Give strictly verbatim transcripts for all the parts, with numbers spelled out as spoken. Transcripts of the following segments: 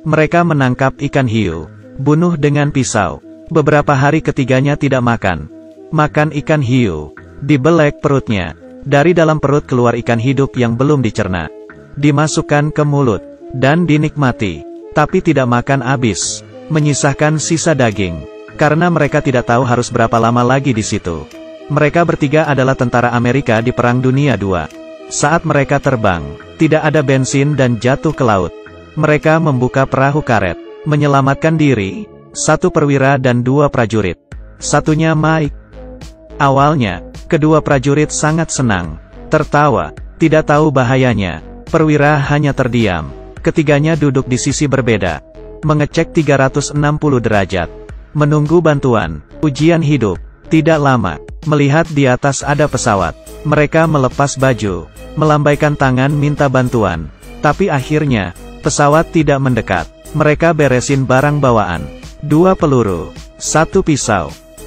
Mereka menangkap ikan hiu, bunuh dengan pisau. Beberapa hari ketiganya tidak makan. Makan ikan hiu, dibelek perutnya. Dari dalam perut keluar ikan hidup yang belum dicerna. Dimasukkan ke mulut, dan dinikmati. Tapi tidak makan habis, menyisakan sisa daging. Karena mereka tidak tahu harus berapa lama lagi di situ. Mereka bertiga adalah tentara Amerika di Perang Dunia kedua. Saat mereka terbang, tidak ada bensin dan jatuh ke laut. Mereka membuka perahu karet, menyelamatkan diri, satu perwira dan dua prajurit. Satunya Mike. Awalnya, kedua prajurit sangat senang, tertawa, tidak tahu bahayanya. Perwira hanya terdiam. Ketiganya duduk di sisi berbeda, mengecek tiga ratus enam puluh derajat, menunggu bantuan, ujian hidup. Tidak lama, melihat di atas ada pesawat, mereka melepas baju, melambaikan tangan minta bantuan. Tapi akhirnya, pesawat tidak mendekat. Mereka beresin barang bawaan, dua peluru, satu pisau,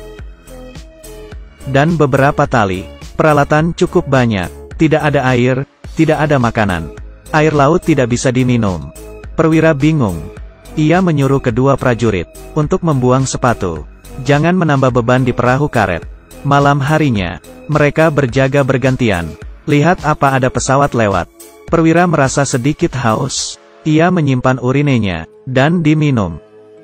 dan beberapa tali. Peralatan cukup banyak, tidak ada air, tidak ada makanan. Air laut tidak bisa diminum. Perwira bingung. Ia menyuruh kedua prajurit untuk membuang sepatu. Jangan menambah beban di perahu karet. Malam harinya, mereka berjaga bergantian. Lihat apa ada pesawat lewat. Perwira merasa sedikit haus. Ia menyimpan urinenya, dan diminum.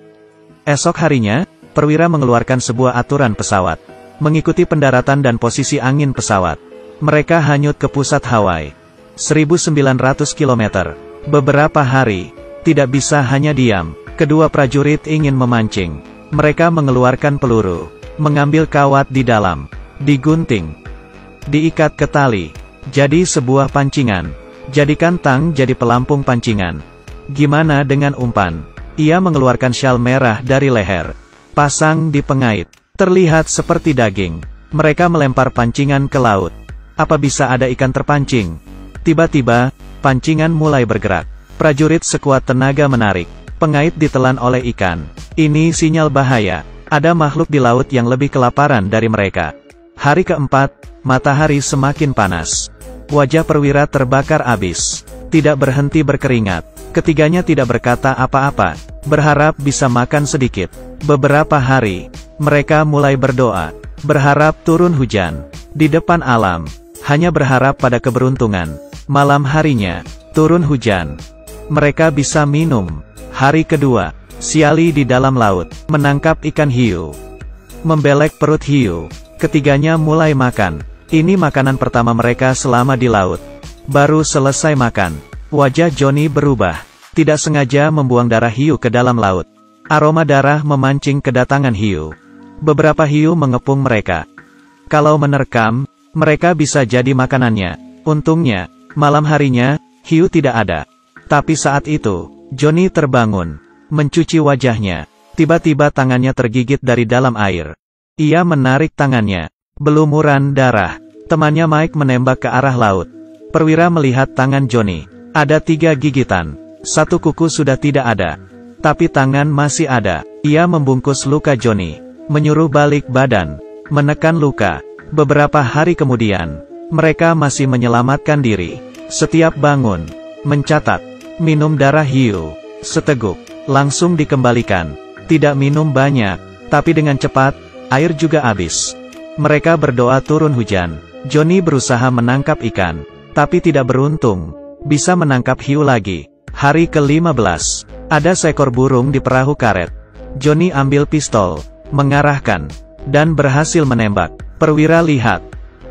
Esok harinya, perwira mengeluarkan sebuah aturan pesawat. Mengikuti pendaratan dan posisi angin pesawat. Mereka hanyut ke pusat Hawaii. seribu sembilan ratus kilometer. Beberapa hari, tidak bisa hanya diam. Kedua prajurit ingin memancing. Mereka mengeluarkan peluru, mengambil kawat di dalam, digunting, diikat ke tali, jadi sebuah pancingan. Jadikan tang jadi pelampung pancingan. Gimana dengan umpan? Ia mengeluarkan syal merah dari leher, pasang di pengait, terlihat seperti daging. Mereka melempar pancingan ke laut. Apa bisa ada ikan terpancing? Tiba-tiba, pancingan mulai bergerak. Prajurit sekuat tenaga menarik. Pengait ditelan oleh ikan. Ini sinyal bahaya. Ada makhluk di laut yang lebih kelaparan dari mereka. Hari keempat, matahari semakin panas. Wajah perwira terbakar abis. Tidak berhenti berkeringat. Ketiganya tidak berkata apa-apa. Berharap bisa makan sedikit. Beberapa hari, mereka mulai berdoa. Berharap turun hujan. Di depan alam. Hanya berharap pada keberuntungan. Malam harinya, turun hujan. Mereka bisa minum. Hari kedua, siali di dalam laut, menangkap ikan hiu. Membelek perut hiu. Ketiganya mulai makan. Ini makanan pertama mereka selama di laut. Baru selesai makan, wajah Johnny berubah. Tidak sengaja membuang darah hiu ke dalam laut. Aroma darah memancing kedatangan hiu. Beberapa hiu mengepung mereka. Kalau menerkam, mereka bisa jadi makanannya. Untungnya, malam harinya, hiu tidak ada. Tapi saat itu, Johnny terbangun, mencuci wajahnya. Tiba-tiba tangannya tergigit dari dalam air. Ia menarik tangannya. Belumuran darah. Temannya Mike menembak ke arah laut. Perwira melihat tangan Johnny. Ada tiga gigitan. Satu kuku sudah tidak ada. Tapi tangan masih ada. Ia membungkus luka Johnny. Menyuruh balik badan. Menekan luka. Beberapa hari kemudian, mereka masih menyelamatkan diri. Setiap bangun, mencatat, minum darah hiu, seteguk, langsung dikembalikan. Tidak minum banyak, tapi dengan cepat, air juga habis. Mereka berdoa turun hujan. Johnny berusaha menangkap ikan, tapi tidak beruntung. Bisa menangkap hiu lagi. Hari ke lima belas, ada seekor burung di perahu karet. Johnny ambil pistol, mengarahkan, dan berhasil menembak. Perwira lihat.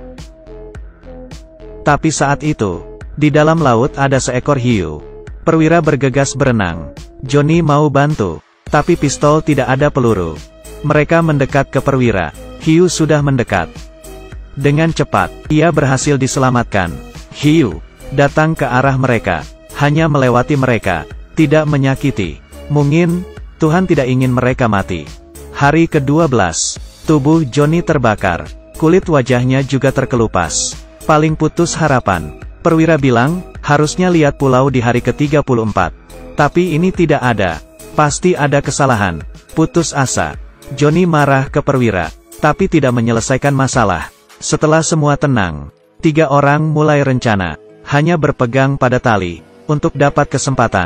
Tapi saat itu, di dalam laut ada seekor hiu. Perwira bergegas berenang. Johnny mau bantu, tapi pistol tidak ada peluru. Mereka mendekat ke perwira. Hiu sudah mendekat. Dengan cepat, ia berhasil diselamatkan. Hiu datang ke arah mereka, hanya melewati mereka, tidak menyakiti. Mungkin Tuhan tidak ingin mereka mati. Hari ke dua belas, tubuh Johnny terbakar. Kulit wajahnya juga terkelupas. Paling putus harapan. Perwira bilang, harusnya lihat pulau di hari ke tiga puluh empat. Tapi ini tidak ada. Pasti ada kesalahan. Putus asa. Johnny marah ke perwira, tapi tidak menyelesaikan masalah. Setelah semua tenang, tiga orang mulai rencana. Hanya berpegang pada tali. Untuk dapat kesempatan,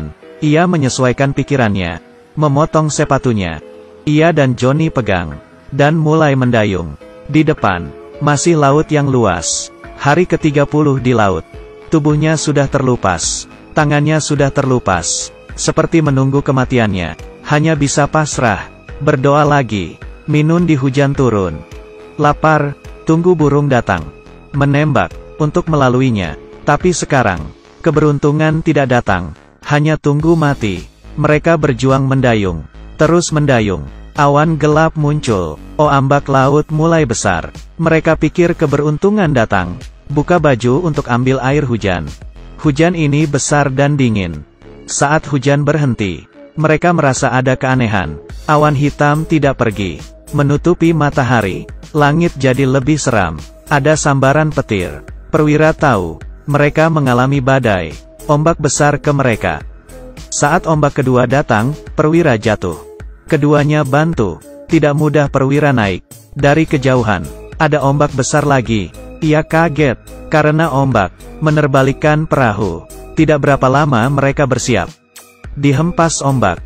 Ia menyesuaikan pikirannya, memotong sepatunya. Ia dan Johnny pegang, dan mulai mendayung. Di depan, masih laut yang luas. Hari ketiga puluh di laut. Tubuhnya sudah terlupas. Tangannya sudah terlupas. Seperti menunggu kematiannya. Hanya bisa pasrah. Berdoa lagi. Minun di hujan turun. Lapar, tunggu burung datang. Menembak, untuk melaluinya. Tapi sekarang, keberuntungan tidak datang. Hanya tunggu mati. Mereka berjuang mendayung. Terus mendayung. Awan gelap muncul. Ombak laut mulai besar. Mereka pikir keberuntungan datang. Buka baju untuk ambil air hujan. Hujan ini besar dan dingin. Saat hujan berhenti, mereka merasa ada keanehan. Awan hitam tidak pergi. Menutupi matahari. Langit jadi lebih seram. Ada sambaran petir. Perwira tahu, mereka mengalami badai. Ombak besar ke mereka. Saat ombak kedua datang, perwira jatuh. Keduanya bantu. Tidak mudah perwira naik. Dari kejauhan, ada ombak besar lagi. Ia kaget, karena ombak menerbalikkan perahu. Tidak berapa lama mereka bersiap. Dihempas ombak.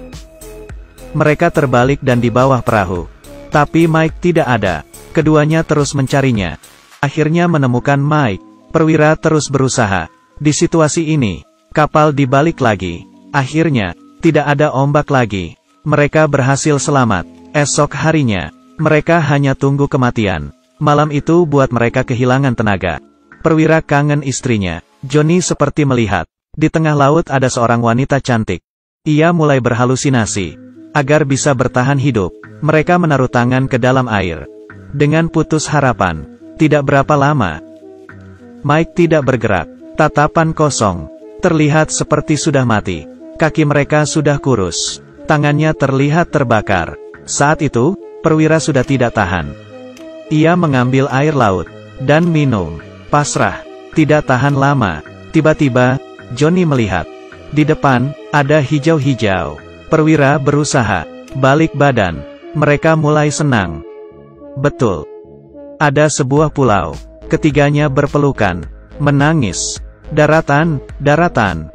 Mereka terbalik dan di bawah perahu. Tapi Mike tidak ada. Keduanya terus mencarinya. Akhirnya menemukan Mike. Perwira terus berusaha. Di situasi ini, kapal dibalik lagi. Akhirnya, tidak ada ombak lagi. Mereka berhasil selamat. Esok harinya, mereka hanya tunggu kematian. Malam itu buat mereka kehilangan tenaga. Perwira kangen istrinya. Johnny seperti melihat. Di tengah laut ada seorang wanita cantik. Ia mulai berhalusinasi. Agar bisa bertahan hidup, mereka menaruh tangan ke dalam air. Dengan putus harapan. Tidak berapa lama, Mike tidak bergerak. Tatapan kosong. Terlihat seperti sudah mati. Kaki mereka sudah kurus. Tangannya terlihat terbakar. Saat itu, perwira sudah tidak tahan. Ia mengambil air laut. Dan minum. Pasrah. Tidak tahan lama. Tiba-tiba, Johnny melihat. Di depan, ada hijau-hijau. Perwira berusaha. Balik badan. Mereka mulai senang. Betul. Ada sebuah pulau. Ketiganya berpelukan. Menangis. Daratan, daratan.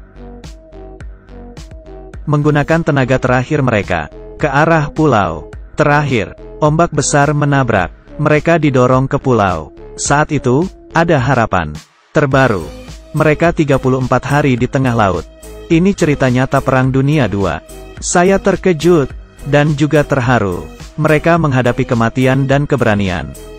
Menggunakan tenaga terakhir mereka. Ke arah pulau. Terakhir, ombak besar menabrak. Mereka didorong ke pulau. Saat itu, ada harapan. Terbaru. Mereka tiga puluh empat hari di tengah laut. Ini cerita nyata Perang Dunia kedua. Saya terkejut. Dan juga terharu. Mereka menghadapi kematian dan keberanian.